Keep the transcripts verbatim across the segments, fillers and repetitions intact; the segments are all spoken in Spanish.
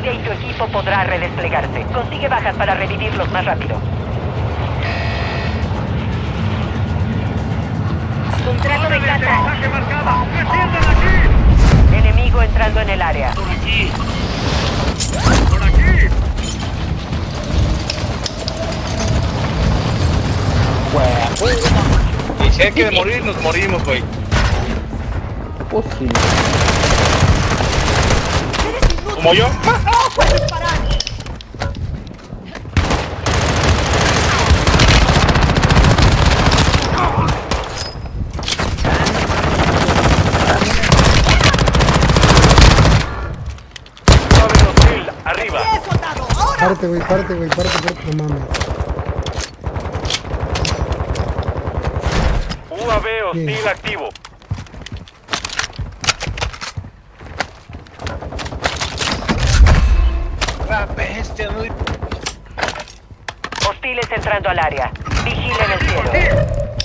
supervivencia y tu equipo podrá redesplegarse. Consigue bajas para revivirlos más rápido. Contrato de casa. Enemigo entrando en el área. Por aquí. Por aquí. Y si hay que morir, nos morimos, güey. Pues sí. ¿Como yo? Arriba. Párate, güey, párate, güey, párate, párate, no mames. U A V hostil Sí. activo. La bestia, no. Hostiles entrando al área. Vigilen el cielo.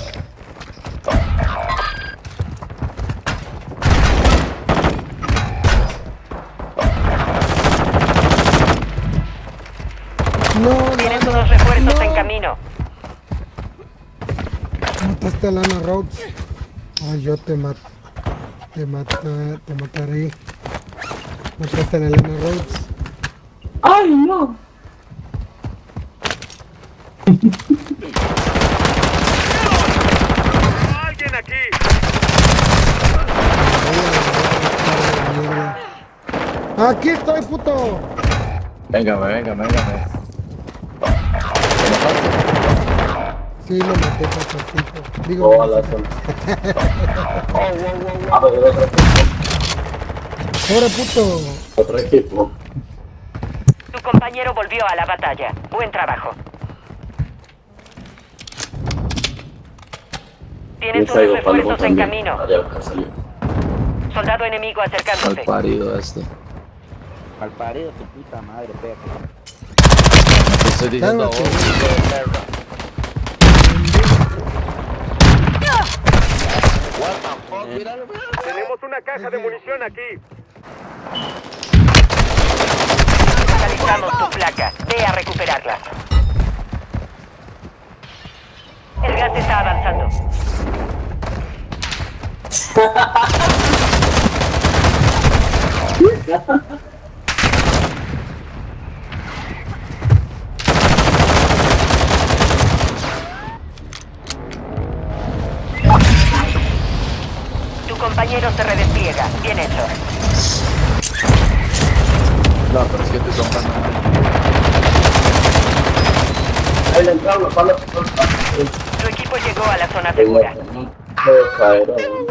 No, Tienes Lana, unos refuerzos no. en camino. Mataste a Lana Rhodes. Ay, yo te mato. Te mato, te mataré. Mataste a la Lana Rhodes. ¡Ay, no! Alguien aquí. Aquí estoy, puto. Véngame, véngame, véngame. Sí, lo maté, papacito. Digo, Oh, la zona. Oh, wow, wow, wow. Ah, pero era otro equipo. ahora, puto. Otro equipo. Tu compañero volvió a la batalla. Buen trabajo. Tienes unos Caigo, palo, refuerzos en también. camino. Ah, ya, salió. Soldado enemigo Mal acercándose. parido este. Al parido tu puta madre, perro. Te estoy diciendo a vos, Cálmate. hijo de perra. What the fuck, míralo, míralo. Tenemos una caja de munición aquí. Localizamos tu placa. Ve a recuperarla. El gas está avanzando. Tu compañero se redespliega. Bien hecho. No, pero es que te tocan nada. Ahí le entraron los palos. Tu equipo llegó a la zona segura. No puedo caer, ¿no?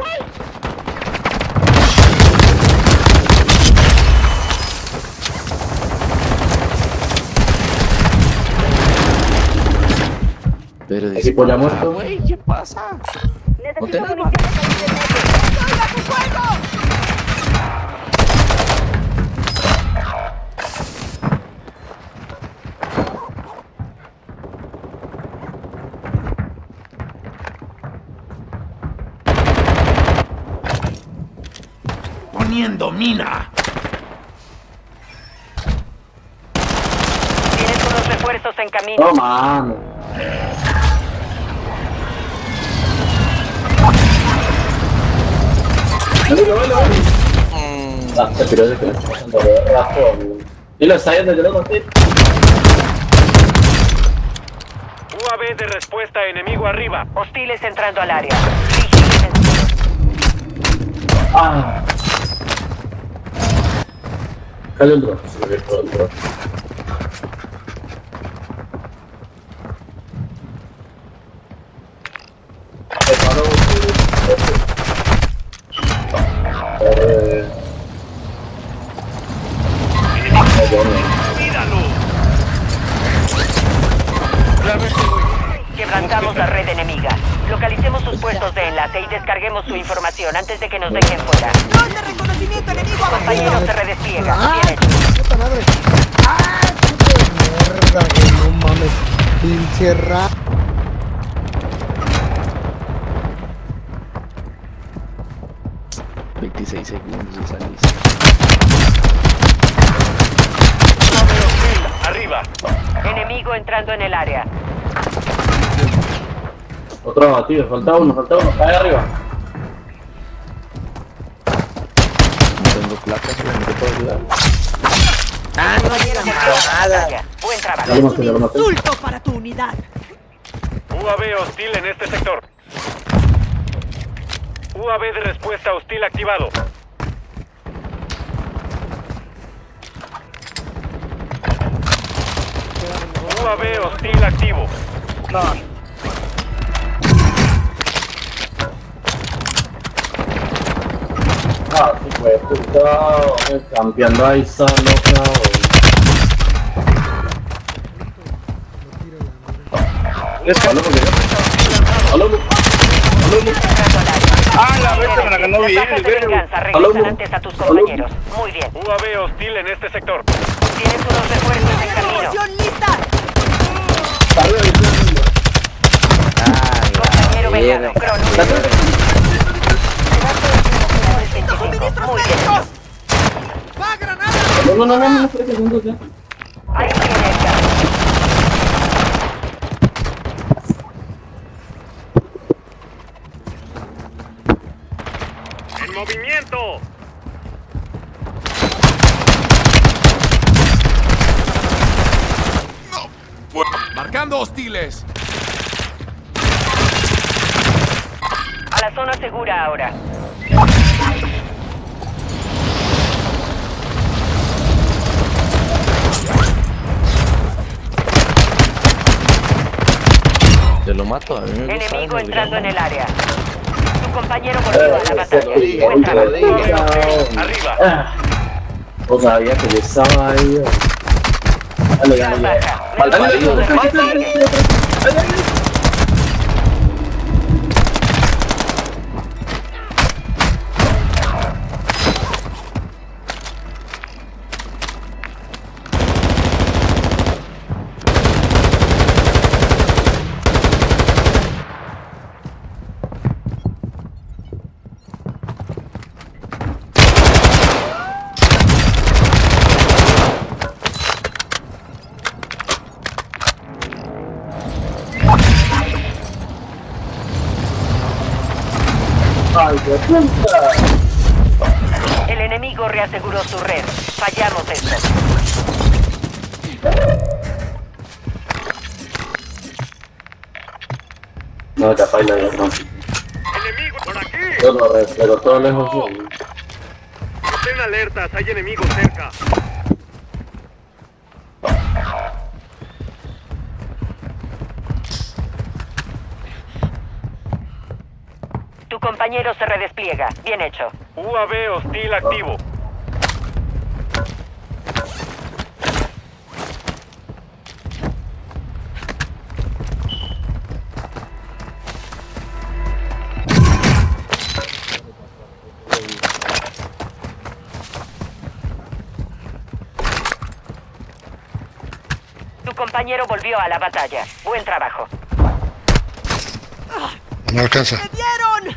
Pero Equipo ya muerto. güey, ¿qué pasa? No te nada. Poniendo mina. Tienes unos refuerzos en camino. No, mano. Vale, vale, vale. Ah, se tiró de que le está pasando de razón. Y lo está yendo, yo lo maté. U A V de respuesta enemigo arriba. Hostiles entrando al área. Vigilen el cielo. Ah. Cayó el drone, se me había todo el drone. Se paró. Eh. Míralo. Quebrantamos la red enemiga. Localicemos sus puestos de enlace y descarguemos su información antes de que nos dejen fuera. ¡Dron de reconocimiento enemigo Compañero abatido! se redespliega. ¡Ah! Bien hecho. ¡Puta madre! ¡Ah! ¡Puta mierda, güey! No mames. Pinche ra... veintiséis segundos de salida. Enemigo entrando en el área. Otro abatido, falta uno, falta uno, cae arriba. No tengo placas, pero no te puedo ayudar. Ah, no llega nada. Buen trabajo. Ya lo maté, ya lo maté. Insulto para tu unidad. U A V hostil en este sector. U A V de respuesta hostil activado. U A V hostil activo. Ah, sí, pues, puta, campeando ahí, está loca. Es que... Aló, aló, Ah, la vez me la ganó bien, Las bajas de verga. venganza regresan antes a tus compañeros. Muy bien. U A V hostil en este sector. Tienes unos refuerzos en camino. ¡Promoción lista! Compañero vengado. Crono. ¡Suministros Muy bien. médicos! ¡Va, granada! no, no, no, no, no, tres segundos ya. Ahí tienes ya. ¡En movimiento! Marcando hostiles. A la zona segura ahora. Te lo mato, a mí me gusta. Enemigo me entrando en llama. el área. Tu compañero volvió a la batalla. Buen trabajo. Arriba. Ah, no sabía que yo estaba ahí. Dale, dale, dale. Falta Dale, uno. dale, dale. Ay, qué puta. El enemigo reaseguró su red. Fallamos esto. No, ya baila ya, no. ¡Enemigo por aquí! Yo lo re, pero todo lejos. Sí. Estén alertas, hay enemigos cerca. Tu compañero se redespliega. Bien hecho. U A V hostil activo. Tu compañero volvió a la batalla. Buen trabajo. No alcanza. ¡Me dieron!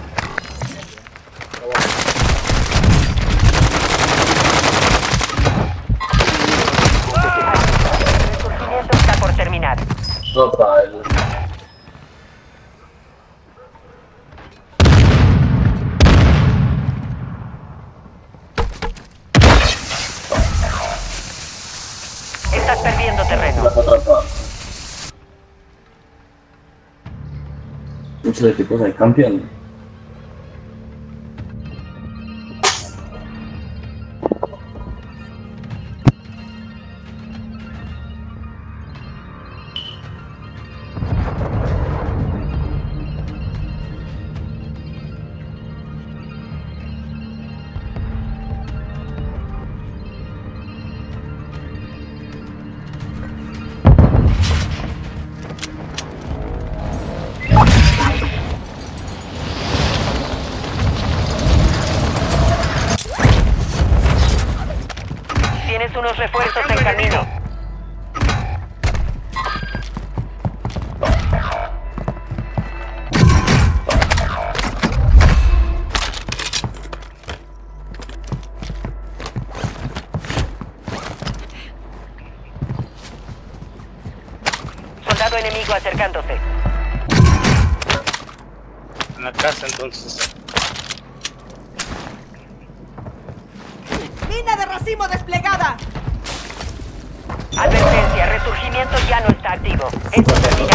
El resurgimiento está por terminar. No baila. Estás perdiendo terreno. Las atrapadas. Muchos equipos ahí campeando. Tienes unos refuerzos en camino. enemigo acercándose. En la casa, entonces. ¡Mina de racimo desplegada! Advertencia, resurgimiento ya no está activo. Esto termina.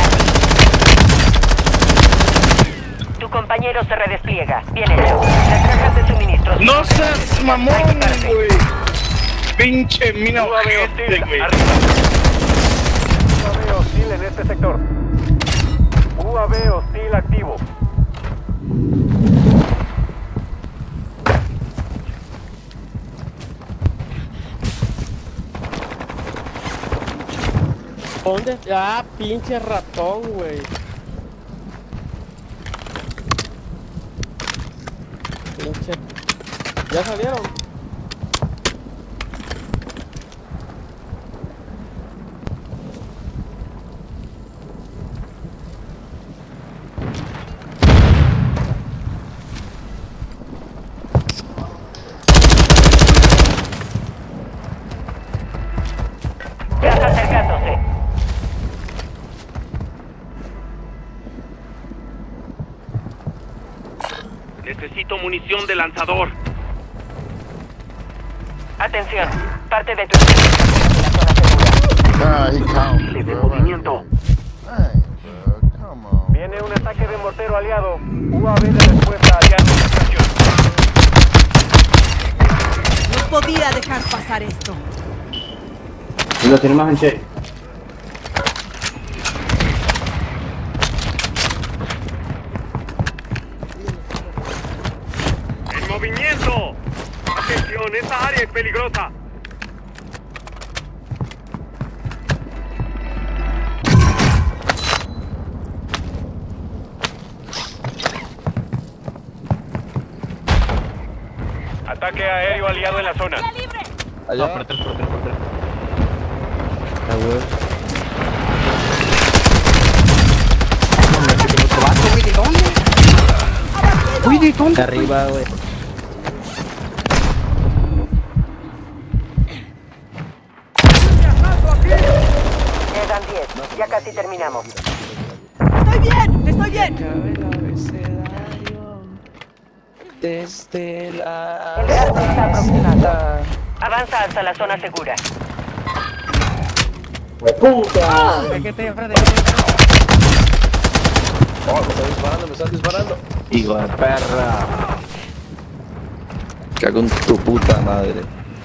Tu compañero se redespliega. Bien hecho. Las cajas de suministros. ¡No seas mamón, güey! Pinche mina U A V ojete, hostil güey. arriba. U A V hostil en este sector. U A V hostil activo. ¿Dónde? Ah, pinche ratón, güey. Pinche. ¿Ya salieron? Gas acercándose. Necesito munición de lanzador. Atención. Parte de tu equipo está en la zona segura. Ah, he counted, Libre bro. movimiento. Dang, bro. Come on. Viene un ataque de mortero aliado. U A V de respuesta aliado en estación. No podía dejar pasar esto. Y lo tiene más en che. ¡En movimiento! ¡Atención! ¡Esta área es peligrosa! Ataque aéreo aliado en la zona. Allá. No, por tres, por tres, por tres. Ah, güey. Uy, ¿de dónde? De arriba, güey. Quedan diez. Ya casi terminamos. ¡Estoy bien! ¡Estoy bien! Desde la... El gas se está aproximando. Avanza hasta la zona segura. ¡Puta! Oh, me están disparando, me están disparando. Hijo de perra. Cago en tu puta madre.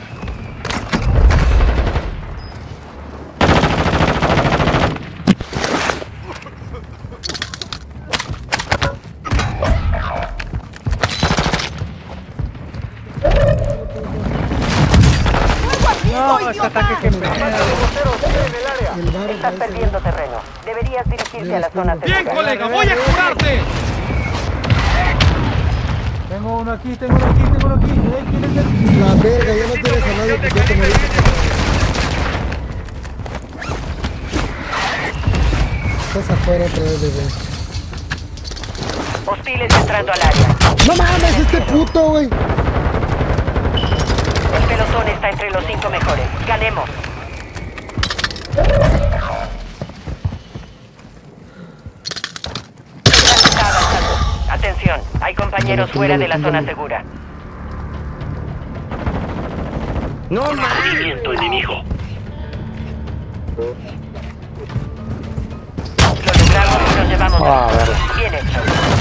¡No, este ataque que me... El bar Estás parece- perdiendo terreno. Deberías dirigirte a la zona segura. Bien, colega, voy a curarte. Tengo uno aquí, tengo uno aquí, tengo uno aquí. Eh, ¿quién es el? La verga, ya no tienes a nadie que ya te moriste. Estás afuera otra vez, bebé. Hostiles entrando al área. ¡No mames, este puto, güey! El pelotón está entre los cinco mejores. Ganemos. Está avanzando. Atención, hay compañeros fuera de la zona segura. No, mames. Movimiento enemigo. Lo logramos y nos llevamos. Bien hecho.